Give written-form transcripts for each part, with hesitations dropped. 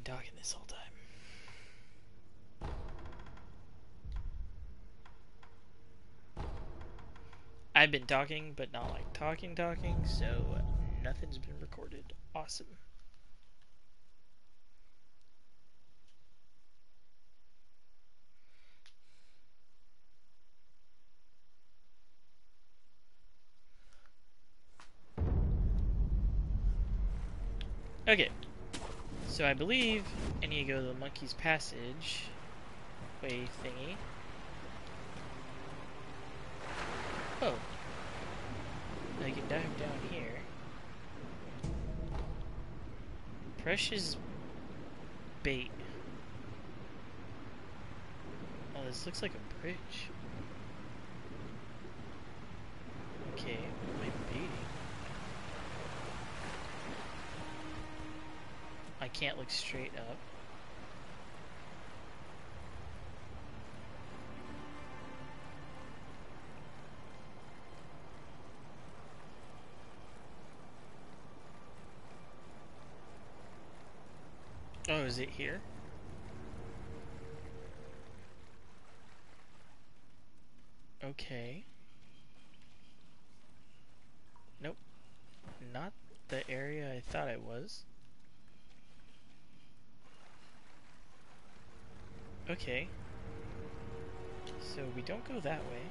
been talking this whole time. I've been talking, but not like talking, so nothing's been recorded. Awesome. Okay, so I believe I need to go to the Monkey's Passage way thingy. Oh, I can dive down here. Precious bait. Oh, this looks like a bridge. Okay, what am I baiting? I can't look straight up. Oh, is it here? Okay. Nope. Not the area I thought it was. Okay. So we don't go that way.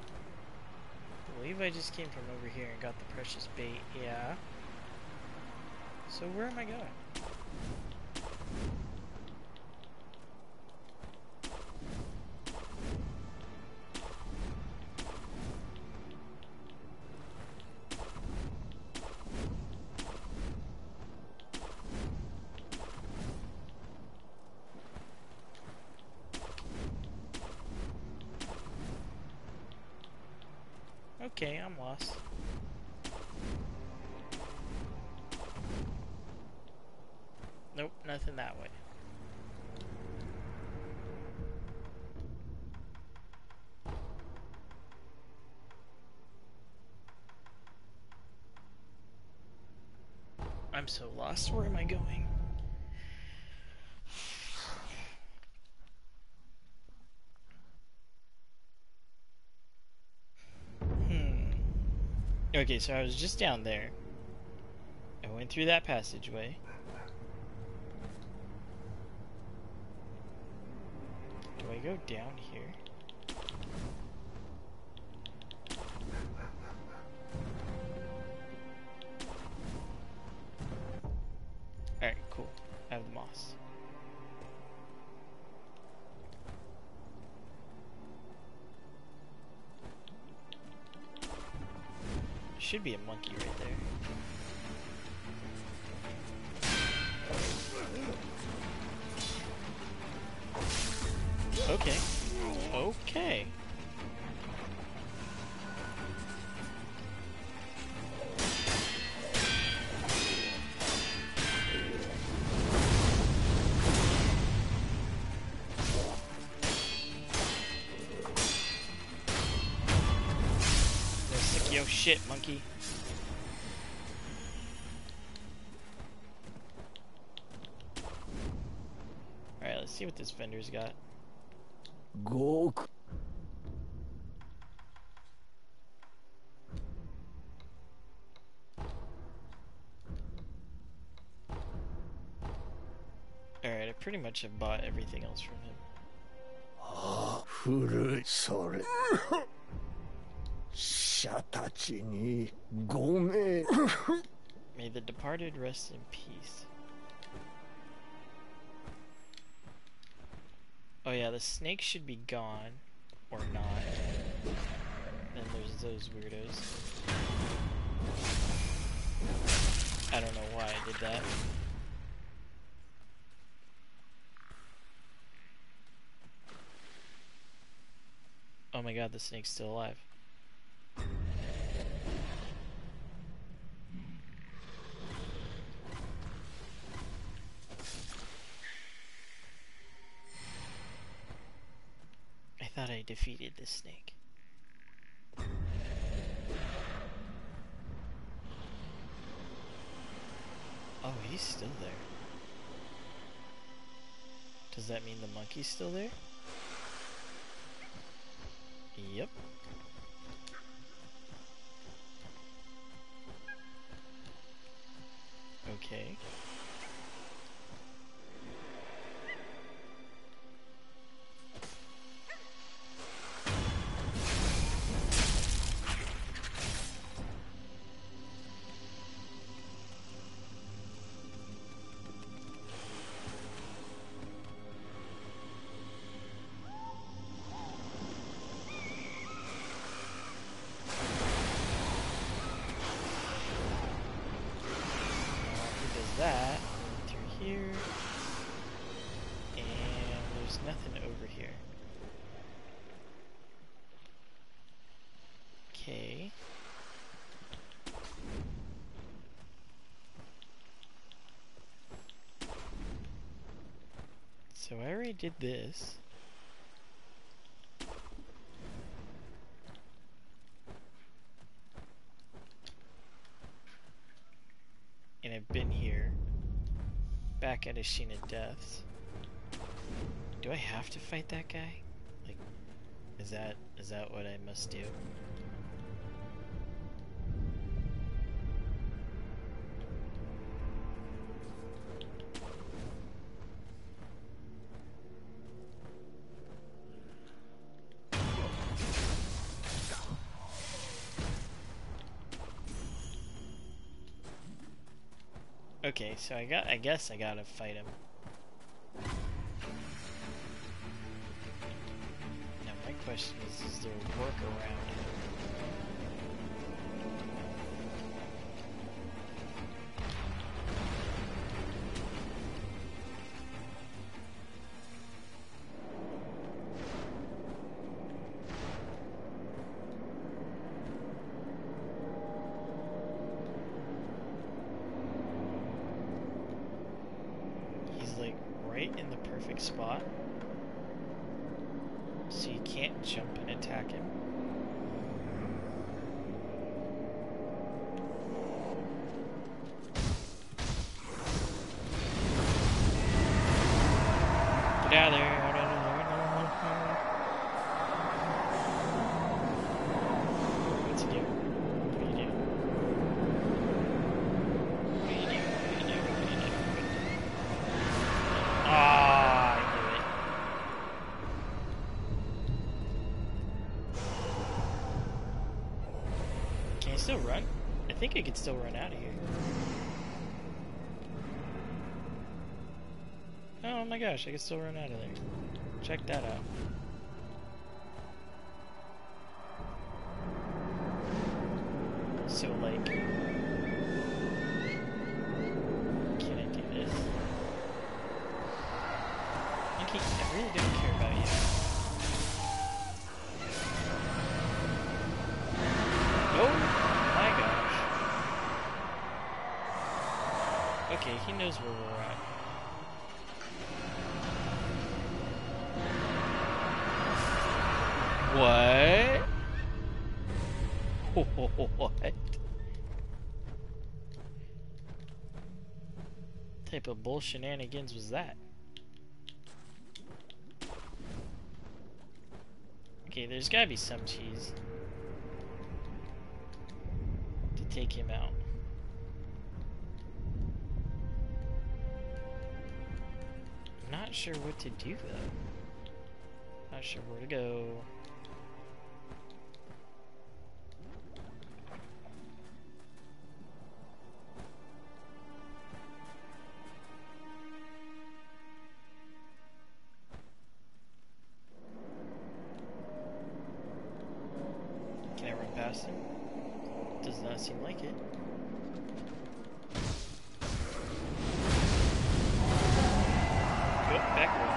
I believe I just came from over here and got the precious bait. Yeah. So where am I going? Okay, I'm lost. Nope, nothing that way. I'm so lost. Where am I going? Okay, so I was just down there. I went through that passageway. Do I go down here? Alright, cool. I have the moss. Should be a monkey right there. Okay. Okay. Yo, shit, monkey. Alright, let's see what this vendor's got. Go. Alright, I pretty much have bought everything else from him. Ah, furu sore. Shatachi ni gome. May the departed rest in peace. Oh yeah, the snake should be gone. Or not. Then there's those weirdos. I don't know why I did that. Oh my god, the snake's still alive. I thought I defeated this snake. Oh, he's still there. Does that mean the monkey's still there? Yep. Okay. That through here, and there's nothing over here. Okay. So I already did this. And I've been here, back at Ashina Deaths. Do I have to fight that guy? Like, is that what I must do? Okay, so I guess I gotta fight him. Now my question is there a workaround? Right in the perfect spot, so you can't jump and attack him. Get out of there! Out of there! What's he do? What do you do? Ah, I knew it. Can I still run? I think I can still run out of here. Oh my gosh, I can still run out of there. Check that out. So, like, can I do this? Monkey, I really don't care about you. Oh my gosh. Okay, he knows where we're at. What? What? Type of bull shenanigans was that? Okay, there's gotta be some cheese to take him out. I'm not sure what to do though. Not sure where to go. Can I run past him? Does not seem like it. Go backward.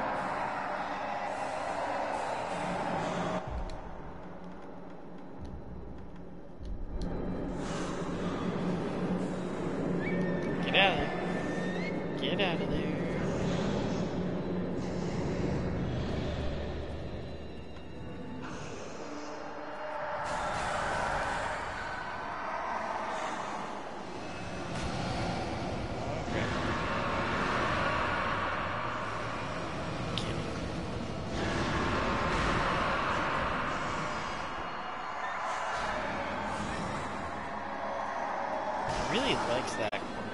Get out of there. Get out of there. really likes that corner.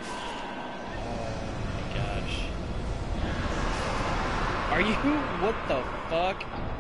Oh my gosh. Are you? What the fuck?